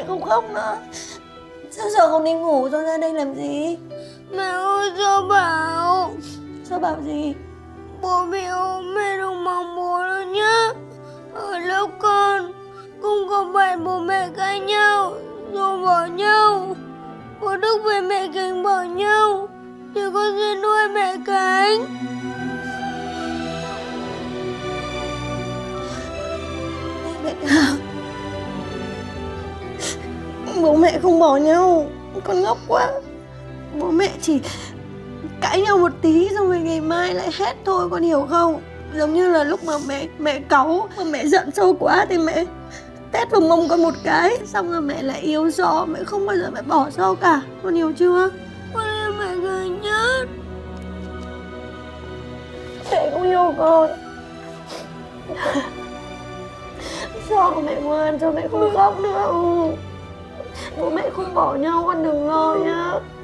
mẹ không khóc nữa. Sao giờ không đi ngủ, sao ra đây làm gì? Mẹ ơi, sao bảo? Sao bảo gì? Bố bị ốm, mẹ đừng mong bố nữa nhá. Ở lớp con cũng có bạn bố mẹ cãi nhau rồi bỏ nhau. Bố Đức về mẹ Cánh bỏ nhau thì con sẽ nuôi mẹ Cánh. Mẹ Cánh, bố mẹ không bỏ nhau. Con ngốc quá. Bố mẹ chỉ cãi nhau một tí xong rồi ngày mai lại hết thôi, con hiểu không? Giống như là lúc mà mẹ cáu, mà mẹ giận sâu quá thì mẹ tét vào mông con một cái, xong rồi mẹ lại yêu So, mẹ không bao giờ mẹ bỏ So cả, con hiểu chưa? Con yêu mẹ Cánh nhất. Mẹ cũng yêu con. So của mẹ ngoan, cho mẹ không khóc nữa. Bố mẹ không bỏ nhau, con đừng lo nhá.